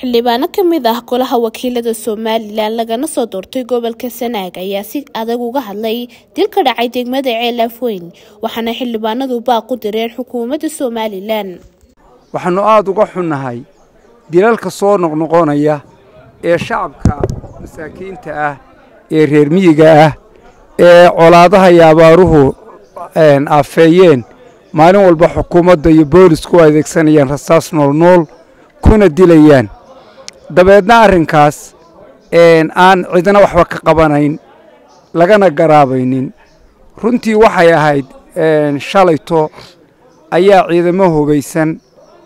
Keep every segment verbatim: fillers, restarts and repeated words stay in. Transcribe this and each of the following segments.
xildhibaano ka mid ah golaha wakiilada Somaliland lagana soo doortay gobolka Sanaag ayaa si adag uga hadlay dilka dhacay degmada Ceelafweyn waxaana xildhibaanadu baaq u direen xukuumadda Somaliland. waxaanu aad uga xunnahay dilalka soo noqnoqonaya ee shacabka masaakiinta ah ee reer miyiga ah ee colaadaha iyo abaaruhu een afeeyeen maalin walba xukuumadda iyo boolisku adeegsanayaan rasaas nool nool kuna dilayaan dabeedna arrinkaas een aan cidina waxba ka qabanayn lagana garaabaynin runtii waxay ahayd een shalayto ayaa ciidamo hogaysan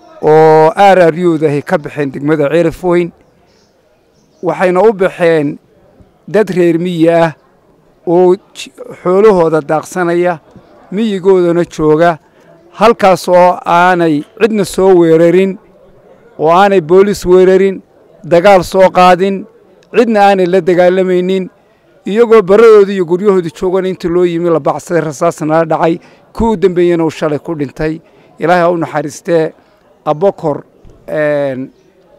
oo aararyooda ka baxeen degmada Ceelafweyn waxayna u baxeen dad reer miyi ah oo xoolahooda daaqsanaya miyigoodana jooga halkaas oo aanay cidna soo weerarin oo aanay boolis weerarin dagaal soo qaadin cidna aanay la dagaalamaynin iyagoo baradoodii iyo guryahoodii joogan inta loo yimi la bacsaday rasaasna la dhacay ku dambeeyana uu shalay ku dhintay ilaahay ha u naxariistee abokor een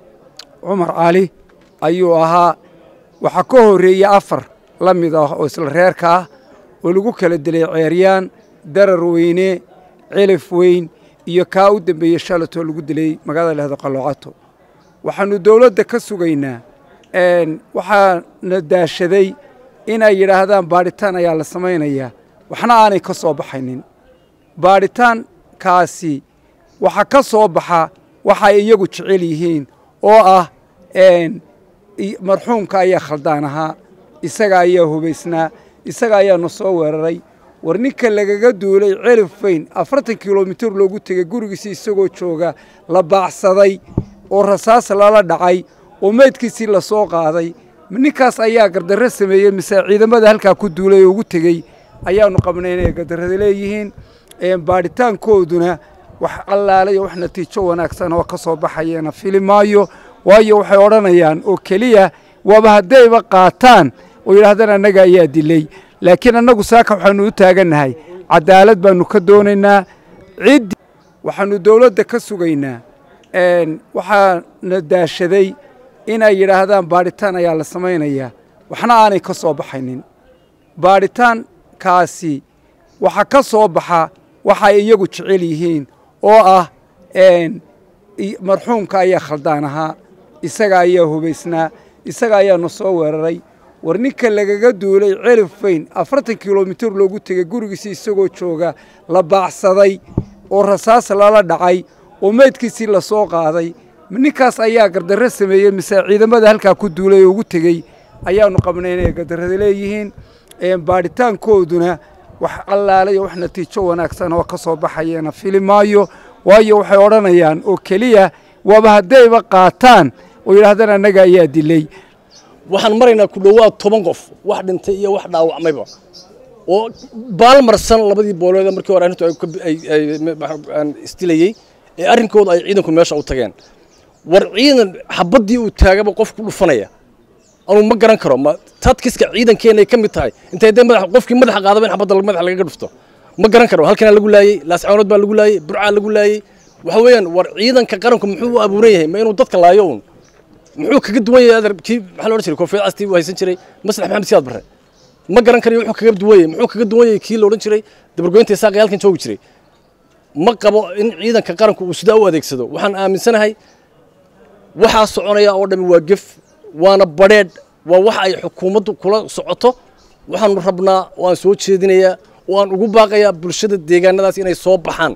Umar Ali ayuu ahaa waxa ka horeeyay afar la mid ah oo isla reerka ah oo lagu kala dilay Ceeryaan Dararweyne Ceelafweyn iyo ka u dambeeyay shalato lagu dilay magaalada Lahda Qaloocato waxaanu dawladda ka sugaynaa een waxa na daashaday in ay yiraahdaan baaritaan ayaa la sameeynaya waxna aanay ka soo baxaynin baaritaan kaasi waxa ka soo baxa waxa iyagu jecel yihiin oo ah een marxuumka ayaa khaldaanaha isaga ayaa hubaysnaa isaga ayaa noo soo weeraray war ninka lagaga duulay Ceelafweyn afartan kiiloomitir loogu tagay gurigiisa isagoo jooga la baacsaday oo rasaas lala dhacay oo meedkiisii la soo qaaday ninkaas ayaa gardarro sameeyay mise ciidamada halka ku duulay oo ugu tagay ayaanu qabnay inay gardarrada leeyihiin een baaritaankooduna wax allaalay wax natiijo wanaagsan oo ka soo baxayna filimaayo waayo waxay oranayaan oo kaliya waba hadayba qaataan oo yiraahdaan anaga ayaa dilay laakiin anagu saaka waxaanu u taaganahay cadaalad baanu ka doonaynaa cid waxaanu dawladda ka sugaynaa een waxa na daashaday in ay yiraahdaan baaritaan ayaa la sameeynaya waxna aanay ka soo baxaynin baaritaan kaasi waxa ka soo baxa waxa iyagu jecel yihiin oo ah een marxuumka ayaa khaldaanaha isaga ayaa hubaysnaa isaga ayaa noo soo weeraray war ninka lagaga duulay Ceelafweyn afartan kiiloomitir loogu tagay gurigiisa isagoo jooga la baacsaday oo rasaas lala dhacay oo meedkiisii la soo qaaday ninkaas ayaa gardarro sameeyay mise ciidamada halka ku duulay oo ugu tagay ayaanu qabnay inay gardarrada leeyihiin een baaritaankooduna wax allaalay wax natiijo wanaagsan oo ka soo baxayna filimaayo waayo waxay oranayaan oo kaliya waba hadayba qaataan oo yiraahdaan anaga ayaa dilay waxaan maraynaa ku dhawaad toban qof wax dhintay iyo wax dhaawacmayba oo baalmarsan labadii boolood markii hore arintu ay ay istilayay ee arrinkooda ay ciidanku meesha u tageen war ciidan xabadii uu taagaba qof ku dhufanaya anu ma garan karo ma tadkiska ciidankeena ay kamid tahay intay dad madax qofkii madax qaadaba in xabada madax laga dhufto ma garan karo halkan lagu laayay laascoonad baa lagu laayay burca lagu laayay waxa weeyaan war ciidanka qaranku muxuu u abuuran yahay ma inuu dadka laayo un muxuu kaga duwan yahay adarkii waxa la oran jiray koofiyad asti u haysan jiray maslax maxamed siyaad barre ma garan karo wuxuu kaga duwan yahay muxuu kaga duwan yahay kii la oran jiray dabargoynta saaqay halkan joogi jiray ma qabo in ciidanka qaranku uu sida u adeegsado waxaan aaminsanahay waxa soconaya oo dhami waa gef waana badheed waa wax ay xukuumaddu kula socoto waxaanu rabnaa waan soo jeedinayaa waan ugu baaqayaa bulshada deegaanadaas inay soo baxaan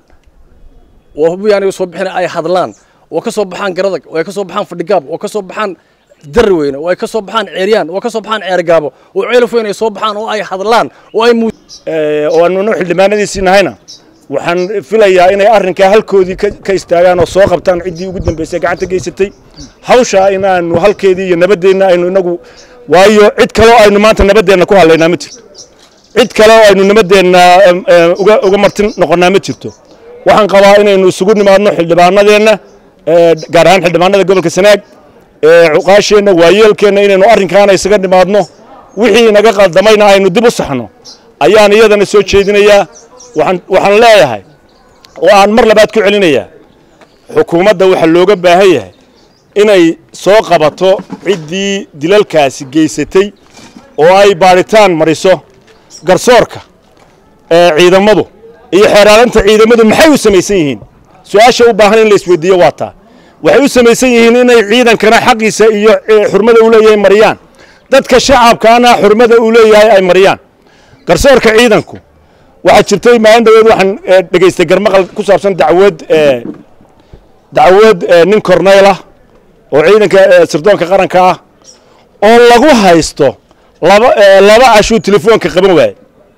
oo hubiyaan soo bixin ay hadlaan oo ka soo baxaan garadag oo ay ka soo baxaan fadhigaab oo ka soo baxaan Dararweyne oo ay ka soo baxaan Ceeryaan oo ka soo baxaan Ceergaabo oo Ceelafweyn ay soo baxaan oo ay hadlaan oo ay ee oo aanu xildhibaanadiisii nahayna waxaan filayaa inay arrinka halkoodii ka istaagaan oo soo qabtaan cidii ugu dambeysay gacanta geysatay hawsha inaanu halkeedii iyo nabadeena aynu inagu waayo cid kale oo aynu maanta nabadeena ku haleynaa ma jirto cid kale oo aynu nabadeena uga uga martin noqonaa ma jirto waxaan qabaa inaynu isugu nimaadno xildhibaanadeena ee gaar ahaan xildhibaanada gobolka Sanaag ee cuqaasheena waayeelkeena inaynu arrinkaana isaga nimaadno wixii naga qaldamayna aynu dib u saxno ayaan iyadana soo jeedinayaa waxaan waxaan leeyahay oo aan mar labaad ku celinayaa xukuumadda waxa looga baahan yahay inay soo qabato ciddii dilalkaasi geysatay oo ay baaritaan mariso garsoorka ee ciidamadu iyo xeeraalinta ciidamadu maxay u samaysan yihiin su'aasha u baahan in la isweydiiyo waa taa waxay u samaysan yihiin inay ciidankana xaqiisa iyo xurmada u leeyahay mariyaan dadka shacabkaana xurmada u leeyahay ay mariyaan garsoorka ciidanku waxa jirtay maalin dhaweed waxaan dhageystay garmaqal ku saabsan dacwad dacwad nin korneyl ah oo ciidanka sirdoonka qaranka ah oo lagu haysto laba laba cashu telefoonka qaban waayay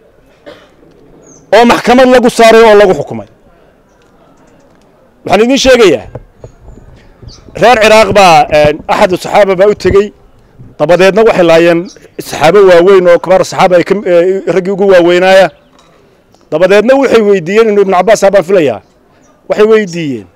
oo maxkamad lagu saaray oo lagu xukumay waxaan idin sheegayaa reer ciraaq baa axad saxaaba baa u tegey dabadeedna waxay laayeen saxaabo waaweyn oo kabar saxaaba ay raggii ugu waaweynaaya dabadeedna waxay weydiiyeen inuu ibn cabbaas baan filayaa waxay weydiiyeen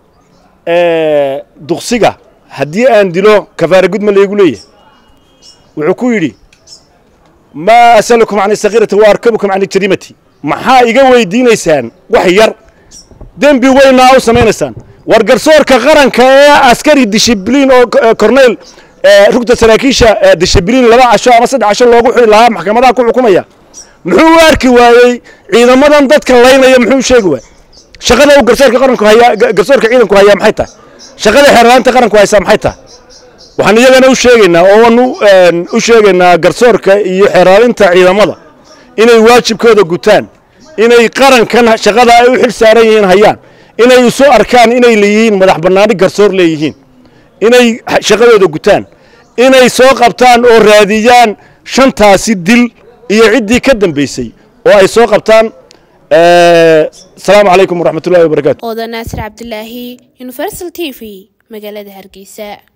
duqsiga haddii aan dilo kafaara gud ma leegu leeyahay wuxuu ku yidhi maa asalukum can sagiirati wa arkabukum can jarimati maxaa iga weydiinaysaan wax yar dembi weynaa u samaynaysaan war garsoorka qaranka ee askari dishibliin oo korneyl rugta saraakiisha dishibliin laba casho ama saddex casho loogu xiri lahaa maxkamadaha ku xukumaya muxuu u arki waayey ciidamadan dadka laynaya muxuu sheegi waayey shaqada uu garsoorka qaranku hayaa garsoorka ciidanku hayaa maxay tahay shaqada xeerlaanta qaranku haysaa maxay tahay waxaan iyagana u sheegaynaa oo aan u sheegaynaa garsoorka iyo xeerlaalinta ciidamada inay waajibkooda gutaan inay qarankan shaqada ay u xil saaran yihiin hayaan inay isu arkaan inay leeyihiin madax bannaani garsoor leeyihiin inay shaqadooda gutaan inay soo qabtaan oo raadiyaan shantaasi dil iyo ciddii ka dambaysay oo ay soo qabtaan السلام عليكم ورحمة الله وبركاته. أودا ناصر عبد الله، يونيفرسال تي في، مجلة هرقيسة.